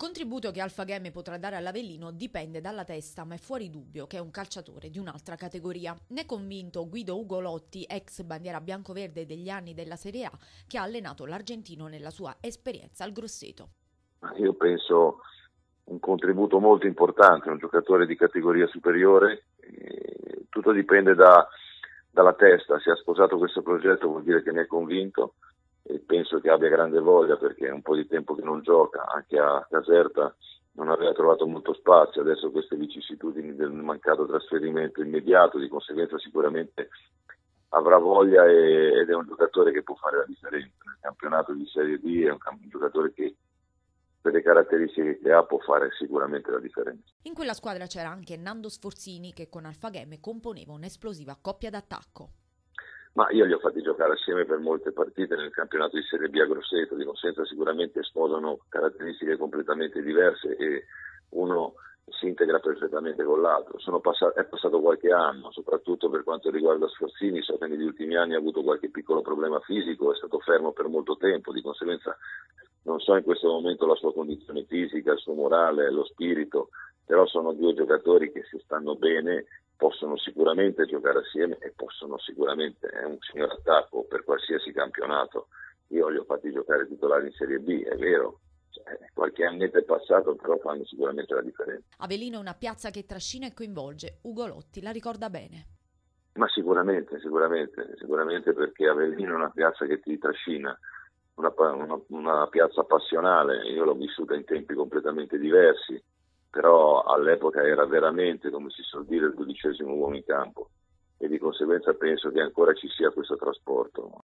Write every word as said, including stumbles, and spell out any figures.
contributo che Alfaghem potrà dare all'Avellino dipende dalla testa, ma è fuori dubbio che è un calciatore di un'altra categoria. Ne è convinto Guido Ugolotti, ex bandiera biancoverde degli anni della Serie A, che ha allenato l'argentino nella sua esperienza al Grosseto. Io penso un contributo molto importante, un giocatore di categoria superiore, eh, tutto dipende da, dalla testa. Se ha sposato questo progetto vuol dire che ne è convinto e penso che abbia grande voglia, perché è un po' di tempo che non gioca, anche a Caserta non aveva trovato molto spazio, adesso queste vicissitudini del mancato trasferimento immediato, di conseguenza sicuramente avrà voglia e, ed è un giocatore che può fare la differenza. Nel campionato di Serie B è un, un giocatore che per le caratteristiche che ha può fare sicuramente la differenza. In quella squadra c'era anche Nando Sforzini che con Alfaghem componeva un'esplosiva coppia d'attacco. Ma io li ho fatti giocare assieme per molte partite nel campionato di Serie B a Grosseto, di conseguenza sicuramente sposano caratteristiche completamente diverse e uno si integra perfettamente con l'altro. Sono passato, è passato qualche anno, soprattutto per quanto riguarda Sforzini, so che negli ultimi anni ha avuto qualche piccolo problema fisico, è stato fermo per molto tempo, di conseguenza non so in questo momento la sua condizione fisica, il suo morale, lo spirito, però sono due giocatori che se stanno bene possono sicuramente giocare assieme e possono sicuramente, è un signor attacco per qualsiasi campionato. Io li ho fatti giocare titolari in Serie B, è vero, cioè, qualche annetto è passato, però fanno sicuramente la differenza. Avellino è una piazza che trascina e coinvolge, Ugolotti la ricorda bene. Ma sicuramente, sicuramente, sicuramente perché Avellino è una piazza che ti trascina, una, una, una piazza passionale, io l'ho vissuta in tempi completamente diversi, però all'epoca era veramente, come si suol dire, il dodicesimo uomo in campo e di conseguenza penso che ancora ci sia questo trasporto.